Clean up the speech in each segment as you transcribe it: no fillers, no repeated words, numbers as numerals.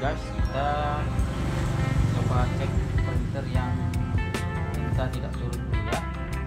guys, kita coba cek printer yang tinta tidak turun dulu ya.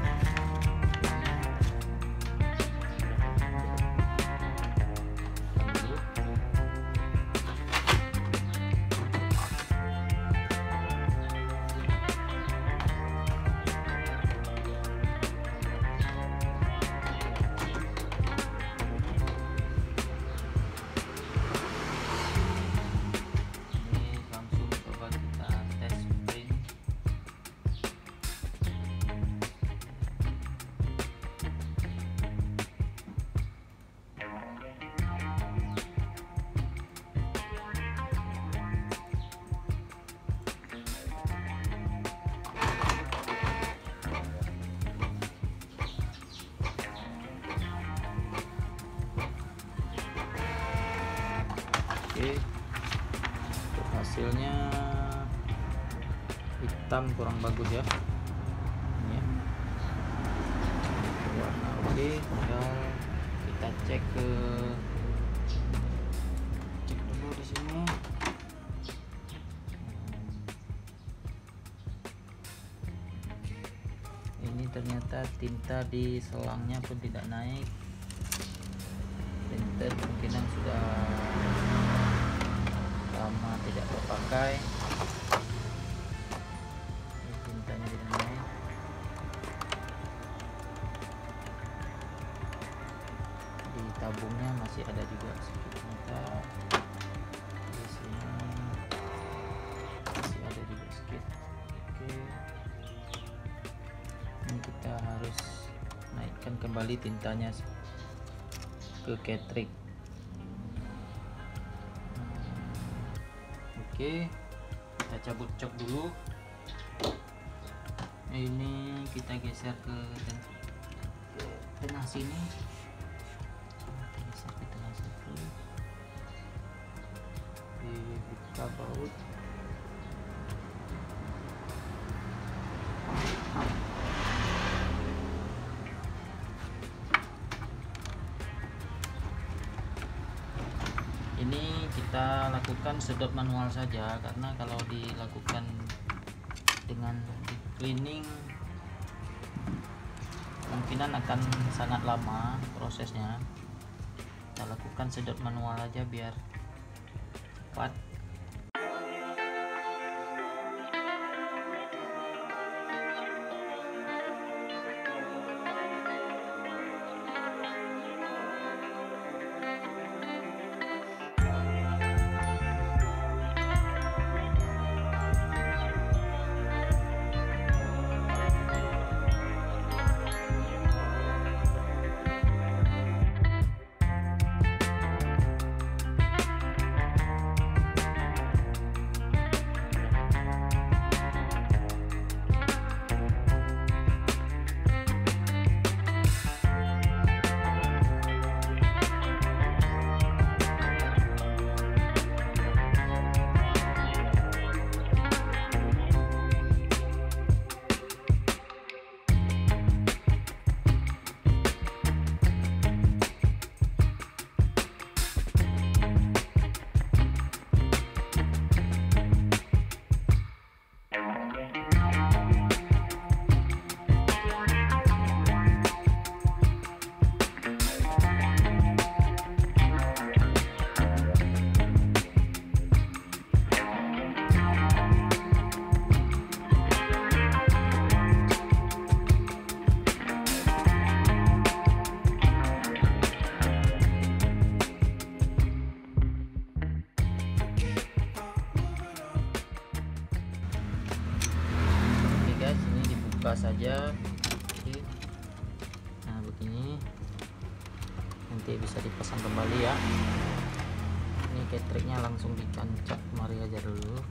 Oke, untuk hasilnya hitam kurang bagus ya. Ini ya. Warna oke, tinggal kita cek dulu di sini. Ini ternyata tinta di selangnya pun tidak naik. Printer kemungkinan sudah lama tidak terpakai. Ini tintanya tidak naik. Di tabungnya masih ada juga sedikit tinta. Di sini masih ada juga sedikit. Oke, ini kita harus naikkan kembali tintanya ke cartridge. Oke, kita cabut cok dulu. Ini kita geser ke tengah sini. Kita geser ke tengah situ. Dibuka baut. Ini kita lakukan sedot manual saja, karena kalau dilakukan dengan cleaning kemungkinan akan sangat lama prosesnya. Kita lakukan sedot manual aja biar cepat. Buka saja. Oke. Nah begini, nanti bisa dipasang kembali ya. Ini cartridge-nya langsung ditancap kemari aja dulu.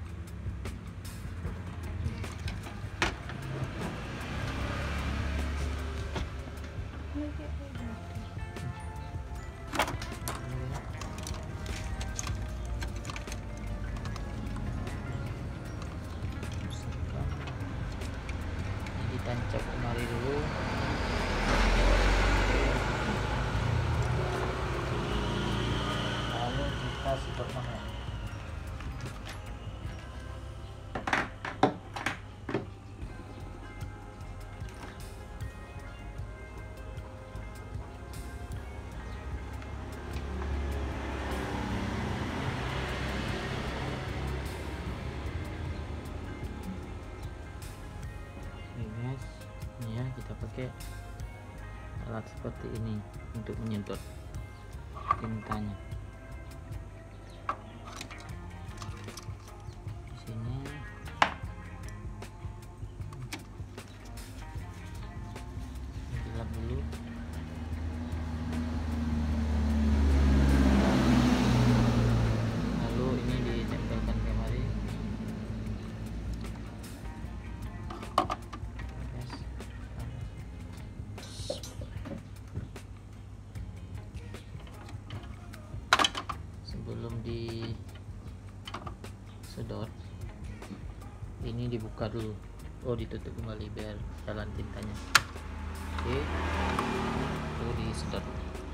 Tancap kemari dulu. Lalu kita sedot manual. pakai alat seperti ini untuk menyedot tintanya. Di sini dilap dulu. Lalu ini ditempelkan kembali. Sebelum disedot, ini dibuka dulu. Oh, ditutup kembali biar jalan tintanya. Oke, lalu disedot.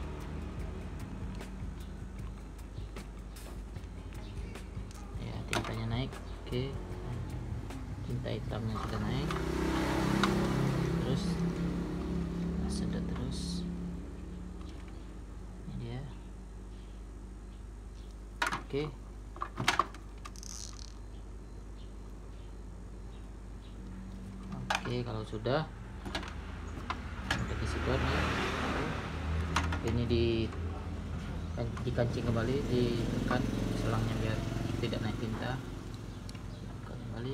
Ya, tintanya naik. Oke, tinta hitamnya sudah naik. Terus sedot terus. Ini dia. Oke. Oke, kalau sudah disedot nih, ini dikancing kembali, ditekan selangnya biar tidak naik tinta. Buka kembali.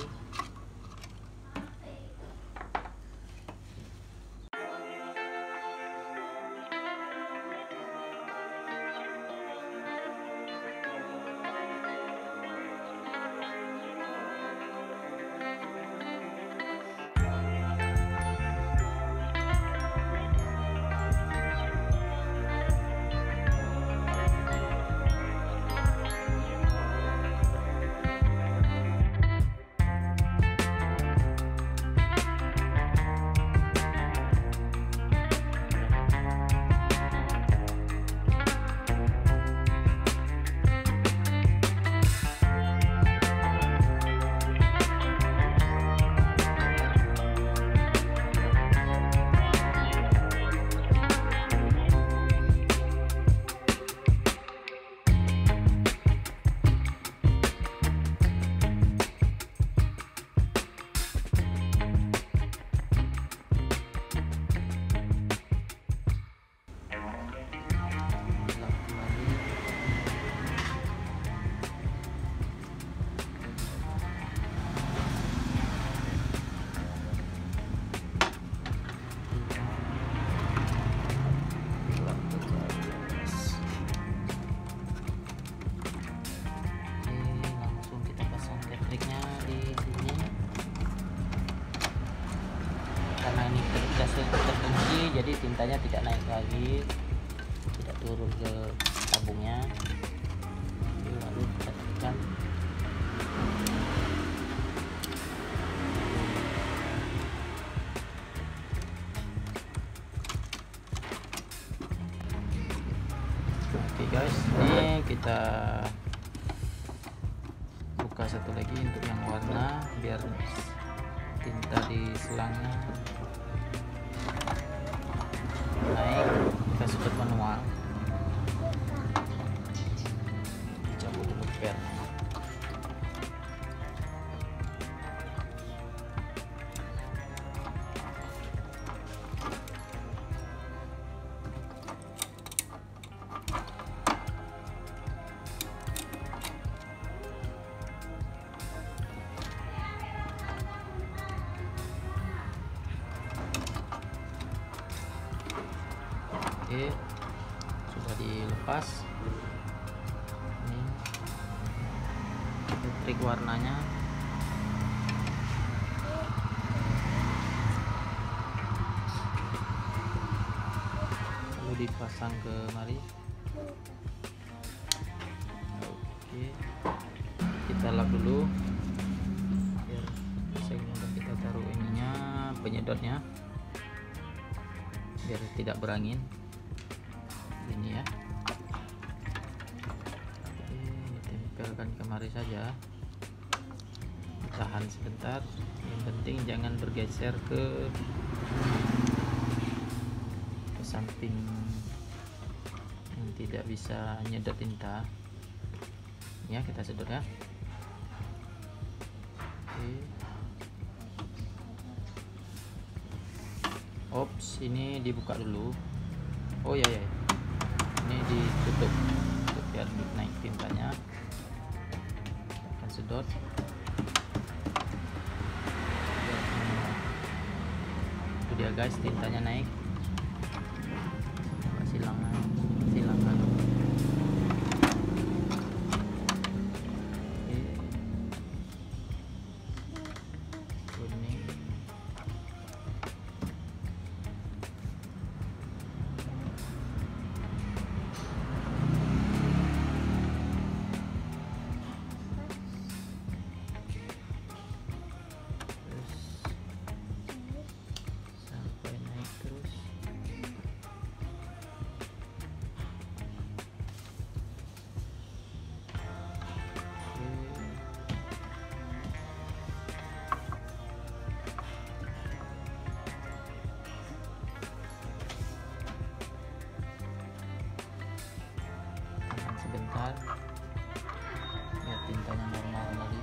Terkunci, jadi tintanya tidak naik lagi, tidak turun ke tabungnya. Lalu kita tekan. Oke guys, ini kita buka satu lagi untuk yang warna biar tinta di selangnya naik. Kita sedot manual, dicabut dulu per. Oke, sudah dilepas. Ini trik warnanya. Lalu dipasang ke mari. Oke, kita lap dulu biar bisa mudah kita taruh ininya, penyedotnya, biar tidak berangin. Ini ya. Oke, ditempelkan kemari saja, tahan sebentar. Yang penting jangan bergeser ke samping yang tidak bisa nyedot tinta ya. Kita sedot ya. Oke. Ops, ini dibuka dulu. Oh ya ya, ini ditutup biar naik tintanya. Akan sedot. Itu dia guys, tintanya naik. Silangan. Sebentar biar tintanya normal lagi.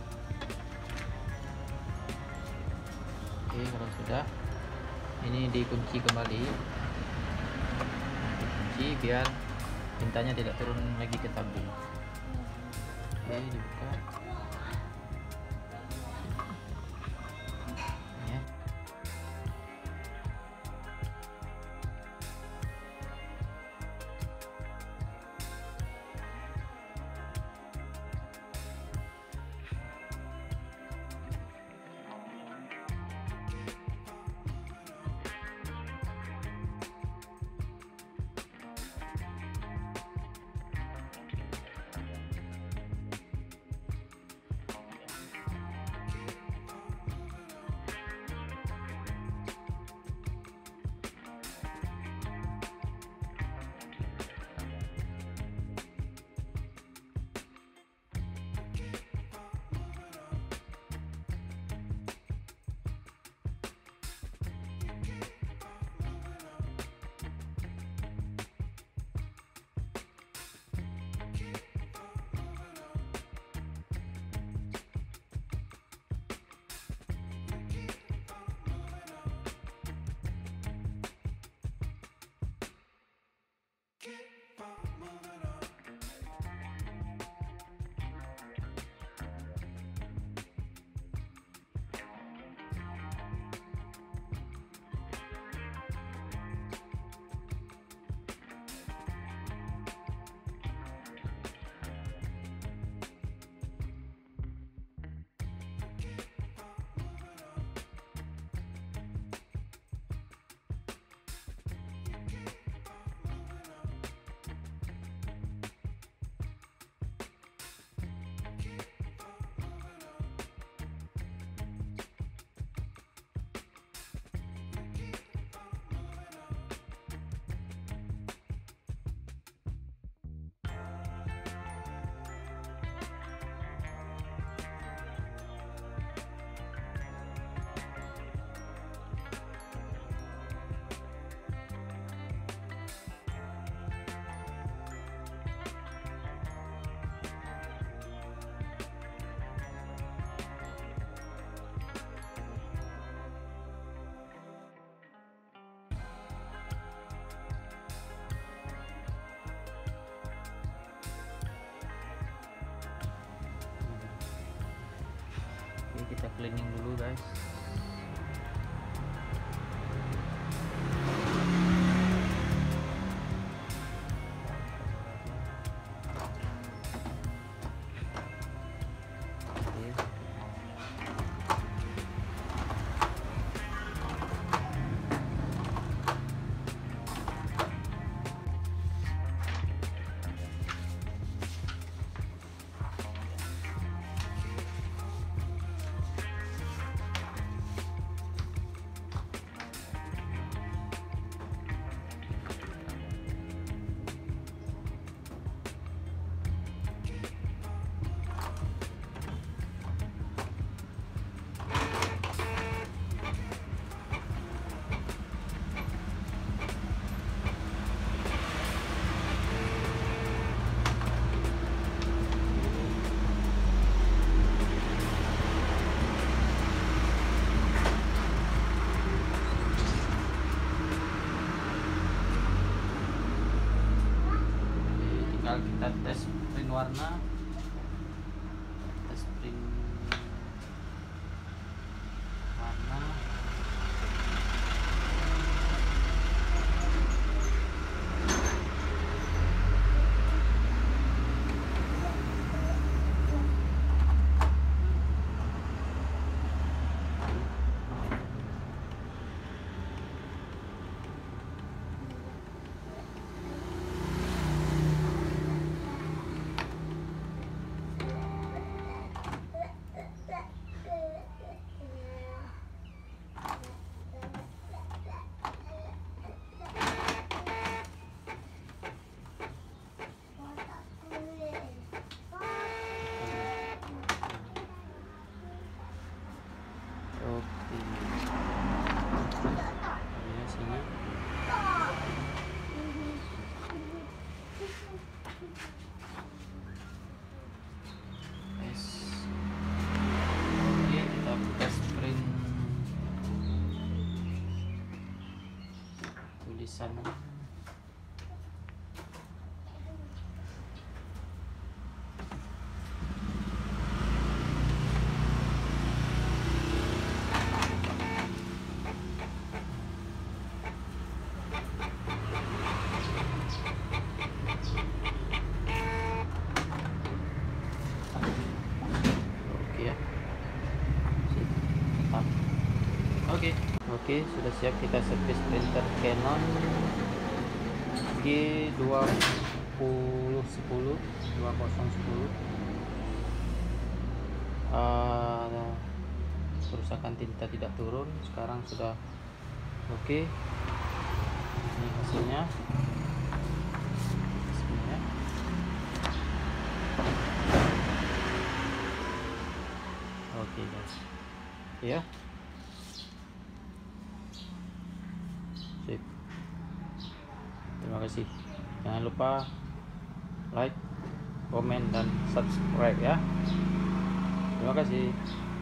Oke, kalau sudah, ini dikunci kembali. Dikunci biar tintanya tidak turun lagi ke tabung. Oke, dibuka. Ya. Kita cleaning dulu guys. tinggal kita tes print warna, tes print warna. Oke, ini sini. Tes. Oke, kita tes print tulisannya. Oke, sudah siap. Kita servis printer Canon G2010. Kerusakan tinta tidak turun, sekarang sudah oke. Ini hasilnya. Oke guys, ya. Sip. Terima kasih. Jangan lupa like, komen, dan subscribe ya. Terima kasih.